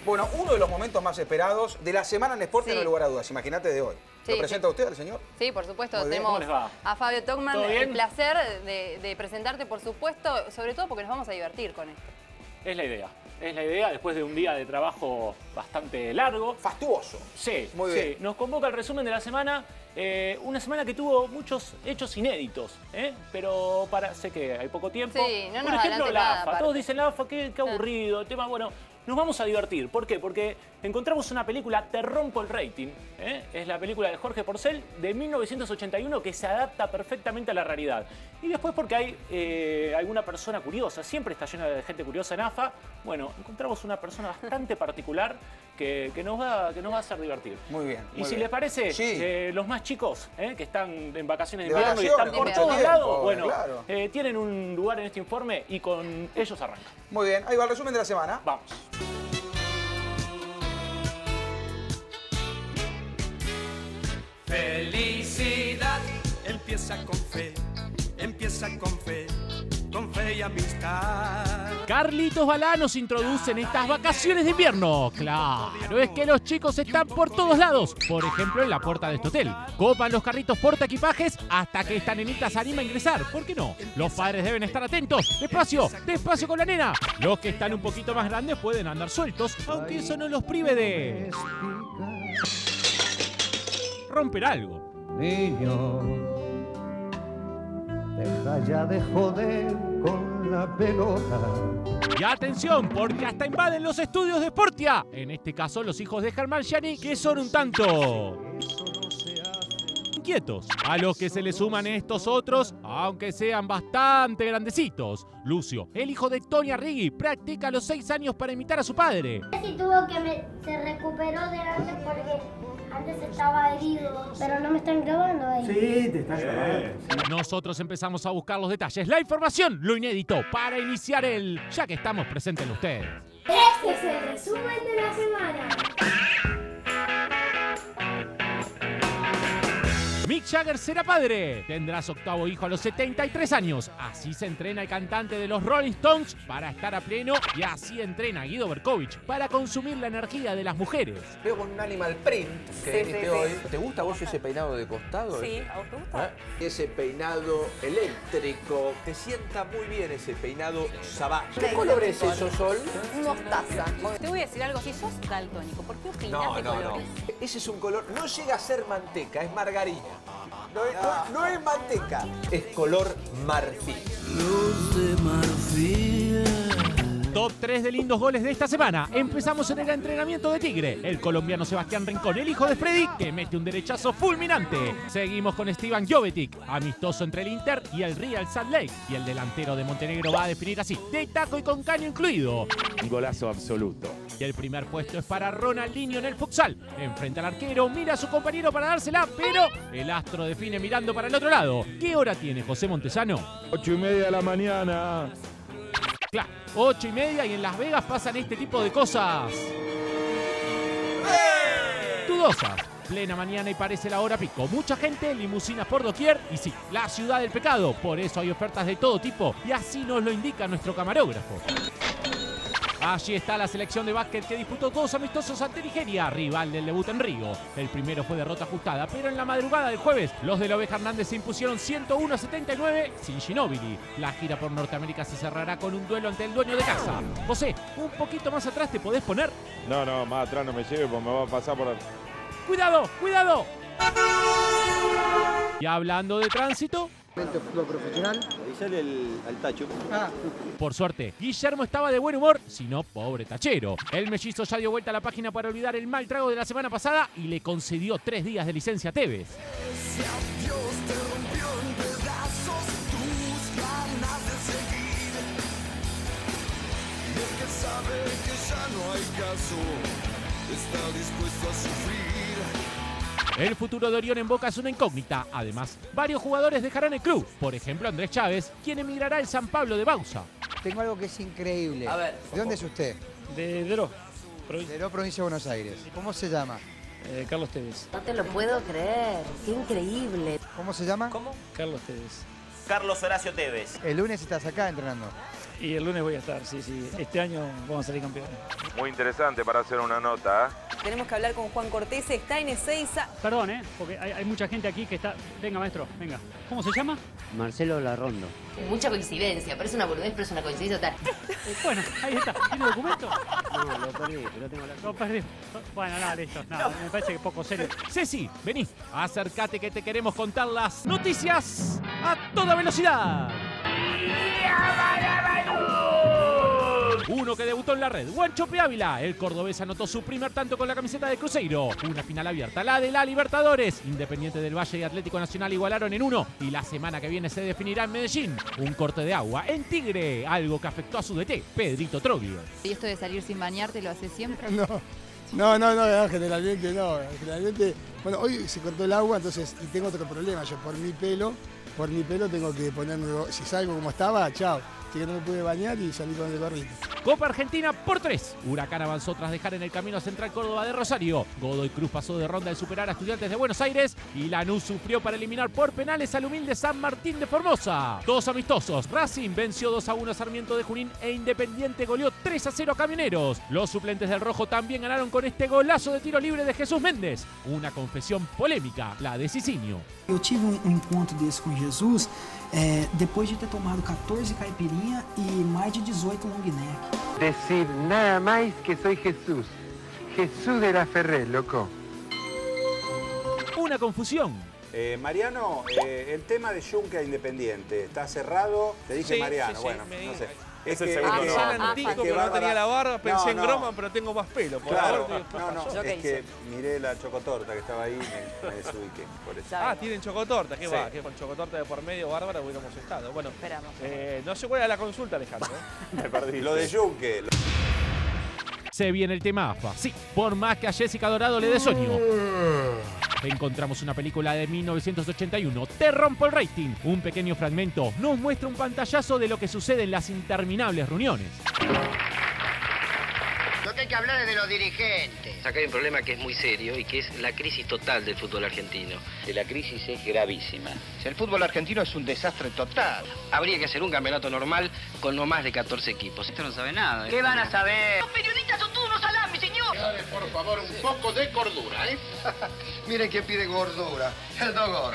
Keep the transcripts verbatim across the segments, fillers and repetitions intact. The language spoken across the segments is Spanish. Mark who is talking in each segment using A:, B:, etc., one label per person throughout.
A: Bueno, uno de los momentos más esperados de la semana en Sport, sí. no hay lugar a dudas. Imagínate de hoy.
B: Sí,
A: ¿Lo presenta
B: sí.
A: usted al señor?
B: Sí, por supuesto.
A: Muy bien.
B: Tenemos
A: ¿Cómo les va?
B: a Fabio Togman.
C: ¿Todo bien?
B: El placer de, de presentarte, por supuesto, sobre todo porque nos vamos a divertir con esto.
C: Es la idea. Es la idea después de un día de trabajo bastante largo.
A: Fastuoso.
C: Sí,
A: Muy
C: sí.
A: bien.
C: Nos convoca el resumen de la semana. Eh, una semana que tuvo muchos hechos inéditos, ¿eh? Pero para, sé que hay poco tiempo.
B: Sí, no nos
C: Por ejemplo,
B: adelante
C: la
B: nada,
C: A F A.
B: aparte.
C: Todos dicen la A F A, qué, qué aburrido. Tema, bueno, nos vamos a divertir. ¿Por qué? Porque encontramos una película, Te rompo el rating. ¿eh? Es la película de Jorge Porcel de mil novecientos ochenta y uno que se adapta perfectamente a la realidad. Y después porque hay eh, alguna persona curiosa, siempre está llena de gente curiosa en A F A. Bueno, encontramos una persona bastante particular que, que, nos, va, que nos va a hacer divertir.
A: Muy bien.
C: Y
A: muy
C: si
A: bien.
C: les parece,
A: sí.
C: eh, los más chicos, ¿eh? que están en vacaciones de
A: De
C: invierno y
A: vacaciones,
C: están por
B: mucho
C: todos
A: tiempo,
C: lados, bueno,
A: claro.
C: eh, tienen un lugar en este informe y con ellos arranca.
A: Muy bien, ahí va el resumen de la semana.
C: Vamos.
D: Felicidad empieza con fe, empieza con fe, con fe y amistad.
E: Carlitos Balá nos introduce en estas vacaciones de invierno. Claro, es que los chicos están por todos lados. Por ejemplo, en la puerta de este hotel. Copan los carritos porta equipajes hasta que esta nenita se anima a ingresar. ¿Por qué no? Los padres deben estar atentos. Despacio, despacio con la nena. Los que están un poquito más grandes pueden andar sueltos, aunque eso no los prive de romper algo.
F: Niño, deja ya de joder con la pelota.
E: Y atención, porque hasta invaden los estudios de Sportia. En este caso, los hijos de Germán Gianni, que son un tanto inquietos. A los que se le suman estos otros, aunque sean bastante grandecitos. Lucio, el hijo de Tony Arrighi, practica a los seis años para imitar a su padre.
G: Sí tuvo que me, se recuperó de antes porque antes estaba herido, pero no me están grabando ahí.
F: Sí, te estás grabando.
E: Nosotros empezamos a buscar los detalles, la información, lo inédito, para iniciar el... Ya que estamos, presentes ustedes.
G: Este es el resumen de la semana.
E: Mick Jagger será padre. Tendrá su octavo hijo a los setenta y tres años. Así se entrena el cantante de los Rolling Stones para estar a pleno y así entrena Guido Berkovich para consumir la energía de las mujeres.
H: Veo con un animal print que
I: Sí,
H: viniste
I: sí,
H: hoy.
I: sí.
H: ¿Te gusta a vos ese peinado de costado?
I: Sí, ¿a vos te gusta?
H: ¿Ah? Ese peinado eléctrico. Te sienta muy bien ese peinado sabá. ¿Qué
I: Sí,
H: color
I: sí,
H: es
I: sí.
H: eso, Sol?
I: Mostaza. Te voy a decir algo, si sos daltónico, ¿por qué opinás
H: No,
I: de
H: no, no.
I: colores?
H: Ese es un color, no llega a ser manteca, es margarina. No es, no- no es manteca, es color marfil.
E: Top tres de lindos goles de esta semana. Empezamos en el entrenamiento de Tigre. El colombiano Sebastián Rincón, el hijo de Freddy, que mete un derechazo fulminante. Seguimos con Stevan Jovetic, amistoso entre el Inter y el Real Salt Lake. Y el delantero de Montenegro va a definir así, de taco y con caño incluido.
J: Un golazo absoluto.
E: Y el primer puesto es para Ronaldinho en el futsal. Enfrenta al arquero, mira a su compañero para dársela, pero el astro define mirando para el otro lado. ¿Qué hora tiene José Montesano?
J: Ocho y media de la mañana.
E: Claro, ocho y media y en Las Vegas pasan este tipo de cosas dudosas. Plena mañana y parece la hora pico. Mucha gente, limusinas por doquier y sí, la ciudad del pecado. Por eso hay ofertas de todo tipo y así nos lo indica nuestro camarógrafo. Allí está la selección de básquet que disputó dos amistosos ante Nigeria, rival del debut en Río. El primero fue derrota ajustada, pero en la madrugada del jueves, los de la Oveja Hernández se impusieron ciento uno a setenta y nueve sin Ginóbili. La gira por Norteamérica se cerrará con un duelo ante el dueño de casa. José, un poquito más atrás te podés poner.
J: No, no, más atrás no me lleve porque me va a pasar por...
E: ¡Cuidado, cuidado! Y hablando de tránsito...
F: Fútbol profesional.
H: Avisale al tacho.
F: Ah,
E: Por suerte, Guillermo estaba de buen humor, si no, pobre tachero. El mellizo ya dio vuelta a la página para olvidar el mal trago de la semana pasada y le concedió tres días de licencia a Tevez. El futuro de Orión en Boca es una incógnita. Además, varios jugadores dejarán el club. Por ejemplo, Andrés Chávez, quien emigrará al San Pablo de Bausa.
K: Tengo algo que es increíble.
H: A ver.
K: ¿De dónde es usted?
C: De Dro.
K: De la provincia de Buenos Aires. ¿Cómo se llama?
C: Eh, Carlos Tevez.
I: No te lo puedo creer, qué increíble.
K: ¿Cómo se llama?
H: ¿Cómo?
C: Carlos Tevez.
L: Carlos Horacio Tevez.
K: El lunes estás acá entrenando.
L: Y el lunes voy a estar, sí, sí. Este año vamos a salir campeones.
J: Muy interesante para hacer una nota. ¿eh?
I: Tenemos que hablar con Juan Cortés, está en Ezeiza.
M: Perdón, ¿eh? Porque hay, hay mucha gente aquí que está... Venga, maestro, venga. ¿Cómo se llama?
N: Marcelo Larrondo.
O: Mucha coincidencia, parece una boludez, pero es una coincidencia total.
M: Bueno, ahí está. ¿Tiene documento?
N: No, lo perdí, pero tengo la...
M: Lo perdí. Bueno, nada, listo. Nada, me parece que poco serio.
E: Ceci, vení, acércate que te queremos contar las noticias a toda velocidad. Uno que debutó en la red, Wanchope Ávila. El cordobés anotó su primer tanto con la camiseta de Cruzeiro. Una final abierta, la de la Libertadores. Independiente del Valle y Atlético Nacional igualaron en uno. Y la semana que viene se definirá en Medellín. Un corte de agua en Tigre, algo que afectó a su D T, Pedrito Troglio.
P: ¿Y esto de salir sin bañarte lo haces siempre?
Q: No, no, no, no, generalmente no. Generalmente, bueno, hoy se cortó el agua, entonces, y tengo otro problema. Yo por mi pelo, por mi pelo tengo que ponerme, si salgo como estaba, chao. Así que no me pude bañar y salí con el gorrito.
E: Copa Argentina por tres. Huracán avanzó tras dejar en el camino a Central Córdoba de Rosario. Godoy Cruz pasó de ronda al superar a Estudiantes de Buenos Aires. Y Lanús sufrió para eliminar por penales al humilde San Martín de Formosa. Dos amistosos. Racing venció dos a uno a Sarmiento de Junín e Independiente goleó tres a cero a Camioneros. Los suplentes del Rojo también ganaron con este golazo de tiro libre de Jesús Méndez. Una confesión polémica, la de Cicinho.
R: Eu tive um encontro desse com Jesus é, depois de ter tomado catorze caipirinha e mais de dezoito long neck.
S: Decir nada más que soy Jesús. Jesús de la Ferrer, loco.
E: Una confusión.
A: Eh, Mariano, eh, el tema de Yunque a Independiente, ¿está cerrado? Te dije
H: Sí,
A: Mariano,
H: sí, sí,
A: bueno,
H: me
A: no sé.
H: Es
A: Es
H: el
A: que-
H: segundo.
A: es que-
H: Pensé en
A: es
H: Antico,
A: que
H: pero no tenía la barba. Pensé
A: No,
H: en
A: no.
H: Groman, pero tengo más pelo. Por
A: Claro,
H: favor,
A: no, no,
H: ¿Yo qué
A: es que
H: hice?
A: miré la chocotorta que estaba ahí y me, me desubiqué, por eso.
H: Ah, tienen chocotorta, ¿qué
A: Sí.
H: va? Que con chocotorta de por medio, Bárbara, hubiéramos estado. Bueno,
B: Esperamos.
H: eh, no sé cuál era la consulta, Alejandro. ¿eh?
A: Me perdí. Lo de Yunque.
E: Se viene el tema A F A. Sí, por más que a Jessica Dorado le dé sueño. Encontramos una película de mil novecientos ochenta y uno, Te rompo el rating. Un pequeño fragmento nos muestra un pantallazo de lo que sucede en las interminables reuniones.
T: Lo que hay que hablar es de los dirigentes. Acá hay un problema que es muy serio y que es la crisis total del fútbol argentino. La crisis es gravísima.
U: El fútbol argentino es un desastre total.
T: Habría que hacer un campeonato normal con no más de catorce equipos. Esto no sabe nada.
U: ¿Qué van a saber?
T: Los periodistas son todos unos salames, señor.
U: Dale, por favor, un poco de cordura, ¿eh? Miren quién pide gordura. El Dogor.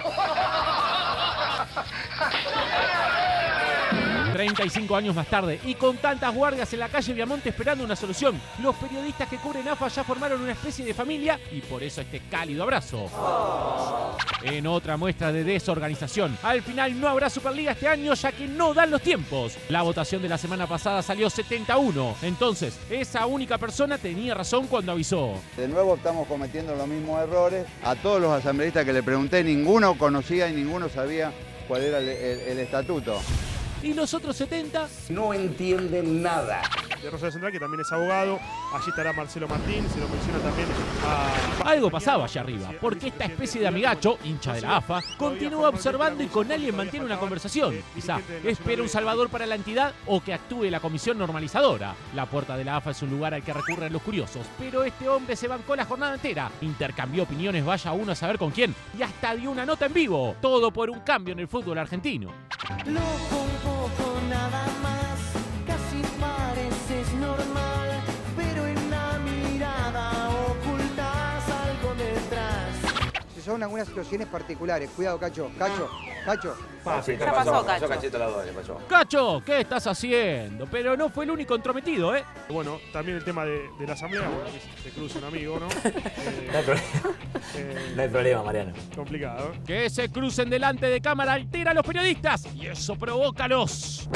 E: treinta y cinco años más tarde, y con tantas guardias en la calle Viamonte esperando una solución, los periodistas que cubren A F A ya formaron una especie de familia y por eso este cálido abrazo. En otra muestra de desorganización, al final no habrá Superliga este año ya que no dan los tiempos. La votación de la semana pasada salió setenta a uno, entonces esa única persona tenía razón cuando avisó.
V: De nuevo estamos cometiendo los mismos errores. A todos los asambleístas que le pregunté, ninguno conocía y ninguno sabía cuál era el, el- el estatuto.
E: ¿Y los otros setenta?
U: No entienden nada.
W: De Rosario Central, que también es abogado. Allí estará Marcelo Martín, se lo menciona también a...
E: Algo pasaba allá arriba, porque esta especie de amigacho, hincha de la A F A, continúa observando y con alguien mantiene una conversación. Quizá espera un salvador para la entidad o que actúe la comisión normalizadora. La puerta de la A F A es un lugar al que recurren los curiosos, pero este hombre se bancó la jornada entera, intercambió opiniones, vaya uno a saber con quién, y hasta dio una nota en vivo. Todo por un cambio en el fútbol argentino.
X: Loco un poco nada más, casi pareces normal, pero en la mirada ocultas algo detrás.
K: Si son algunas situaciones particulares, cuidado, Cacho, Cacho, Cacho.
A: Ah, sí,
K: Ya
A: te
K: pasó,
A: pasó,
K: Cacho.
A: pasó cachito a las dos, le pasó.
E: Cacho, ¿qué estás haciendo? Pero no fue el único entrometido, ¿eh?
W: Bueno, también el tema de, de la asamblea, bueno, que se cruza un amigo, ¿no? Eh,
Y: No hay problema.
W: eh,
Y: No hay problema, Mariano.
W: Complicado. ¿eh?
E: Que se crucen delante de cámara altera a los periodistas y eso provócalos.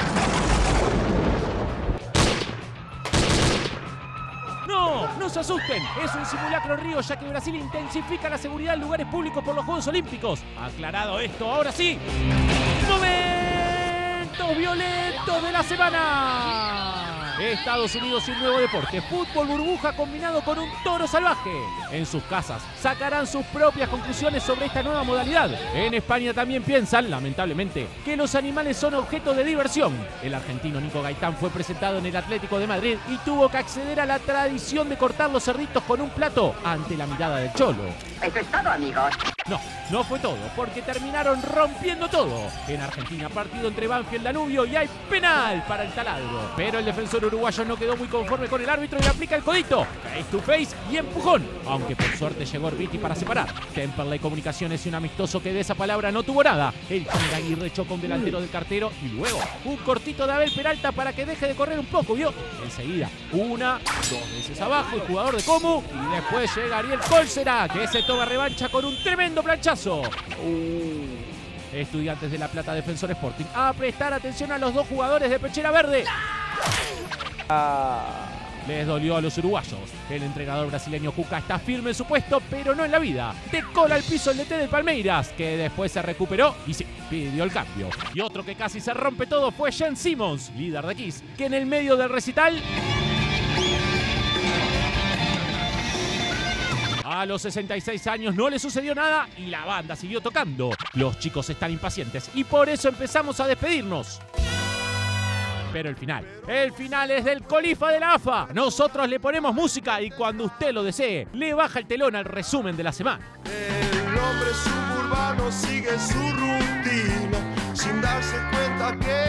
E: No, no se asusten, es un simulacro río ya que Brasil intensifica la seguridad en lugares públicos por los Juegos Olímpicos. Aclarado esto, ahora sí, momentos violentos de la semana. Estados Unidos y un nuevo deporte, fútbol burbuja combinado con un toro salvaje. En sus casas sacarán sus propias conclusiones sobre esta nueva modalidad. En España también piensan, lamentablemente, que los animales son objeto de diversión. El argentino Nico Gaitán fue presentado en el Atlético de Madrid y tuvo que acceder a la tradición de cortar los cerditos con un plato ante la mirada del cholo.
T: Eso es todo, amigos.
E: No, no fue todo, porque terminaron rompiendo todo. En Argentina, partido entre Banfield y Danubio y hay penal para el taladro. Pero el defensor uruguayo no quedó muy conforme con el árbitro y le aplica el codito. Face to face y empujón. Aunque por suerte llegó Orbiti para separar. Temperley Comunicaciones y un amistoso que de esa palabra no tuvo nada. El Junior Aguirre chocó un delantero del Cartero y luego un cortito de Abel Peralta para que deje de correr un poco, ¿vio? Enseguida, una, dos veces abajo el jugador de Comu y después llega Ariel Cólcera, que se toma revancha con un tremendo planchazo. Uh. Estudiantes de La Plata, Defensor Sporting, a prestar atención a los dos jugadores de Pechera Verde. Ah. Les dolió a los uruguayos. El entrenador brasileño Cuca está firme en su puesto, pero no en la vida. De cola al piso el D T del Palmeiras, que después se recuperó y sí, pidió el cambio. Y otro que casi se rompe todo fue Jen Simmons, líder de Kiss, que en el medio del recital... A los sesenta y seis años no le sucedió nada y la banda siguió tocando. Los chicos están impacientes y por eso empezamos a despedirnos. Pero el final, el final es del Colifa de la A F A. Nosotros le ponemos música y cuando usted lo desee, le baja el telón al resumen de la semana.
X: El hombre suburbano sigue su rutina sin darse cuenta que